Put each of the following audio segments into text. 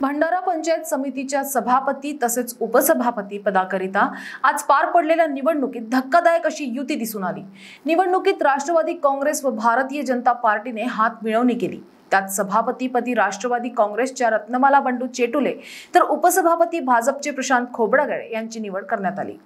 भंडारा पंचायत समितीच्या सभापती तसेच उपसभापती पदाकरिता आज पार पडलेल्या निवडणुकीत धक्कादायक अशी युती दिसून आली। निवडणुकीत राष्ट्रवादी काँग्रेस व भारतीय जनता पार्टीने हात मिळवणी केली। त्यात सभापतीपदी राष्ट्रवादी काँग्रेसच्या रत्नमाला बंडू चेटुले तर उपसभापती भाजपचे प्रशांत खोब्रागडे यांची निवड करण्यात आली।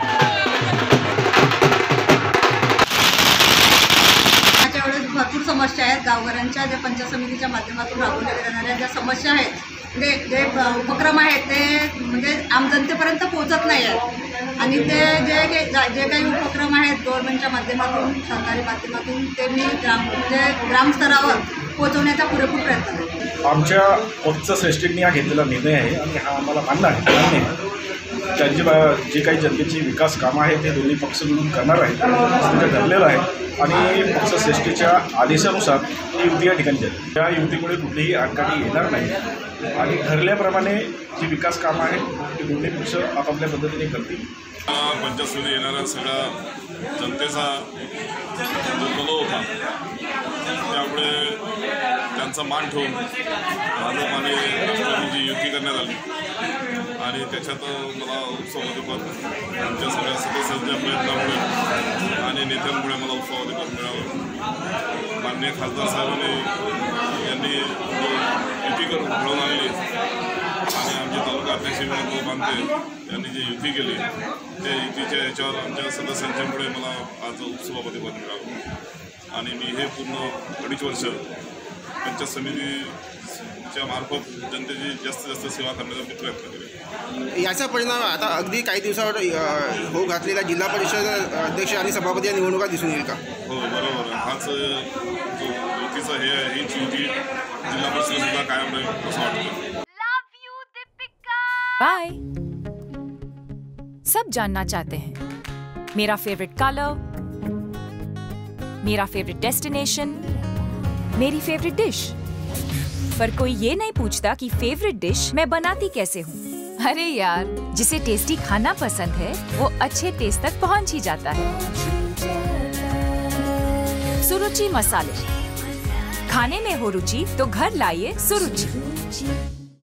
भरपूर समस्या आहेत गावकऱ्यांच्या, ज्या पंचायत समितीच्या माध्यमातून राबवल्या जाणाऱ्या ज्या समस्या आहेत, जे उपक्रम आहेत ते म्हणजे आम जनतेपर्यंत पोहोचत नाही आहेत आणि ते जे काही उपक्रम आहेत गव्हर्नमेंटच्या माध्यमातून, सरकारी माध्यमातून ते मी ग्रामस्तरावर पोहोचवण्याचा पुरेपूर प्रयत्न करतो। आमच्या पक्षश्रेष्ठींनी हा घेतलेला निर्णय आहे आणि हा आम्हाला मान्य आहे। त्यांची जे काही जनतेची विकास कामं आहेत ते दोन्ही पक्ष मिळून करणार आहेत असं ठरलेलं आहे आणि पक्षश्रेष्ठीच्या आदेशानुसार ही युती या ठिकाणी झाली। या युतीमुळे कुठलीही आडकाठी येणार नाही आणि ठरल्याप्रमाणे जी विकास कामं आहेत ते दोन्ही पक्ष आपापल्या पद्धतीने करतील। पंचायत समिती येणारा सगळा जनतेचा जो होता त्यामुळे त्यांचा मान ठेवून भाजप आणि राष्ट्रवादीची युती करण्यात आली आणि त्याच्यात मला उपसभापतीपद आमच्या सगळ्या सदस्यांच्या प्रयत्नामुळे आणि नेत्यांमुळे मला उपसभापतीपद मिळालं। माननीय खासदार साहेबांनी यांनी युती करून घडवून आणली आणि आमचे तालुका अध्यक्ष विनोद बांधते यांनी जी युती केली त्या युतीच्या याच्यावर आमच्या सदस्यांच्यामुळे मला आज उपसभापतीपद मिळालं आणि मी हे पूर्ण 2.5 वर्ष पंचायत समितीच्या मार्फत जनतेची जास्तीत जास्त सेवा करण्याचा मी प्रयत्न केले। याचा परिणाम आता अगदी काही दिवसावर होऊ घातलेल्या जिल्हा परिषद अध्यक्ष आणि सभापती या निवडणुका दिसून येईल का? हो बरोबर, हाच जो युतीचा हे आहे, हीच युती जिल्हा परिषद सुद्धा कायम राहील असं वाटतं। बाय। सब जानना चाहते हैं मेरा फेवरेट कलर, मेरा फेवरेट डेस्टिनेशन, मेरी फेवरेट डिश, पर कोई ये नहीं पूछता कि फेवरेट डिश मैं बनाती कैसे हूँ। अरे यार, जिसे टेस्टी खाना पसंद है वो अच्छे टेस्ट तक पहुँच ही जाता है। सुरुचि मसाले, खाने में हो रुचि तो घर लाइए सुरुचि।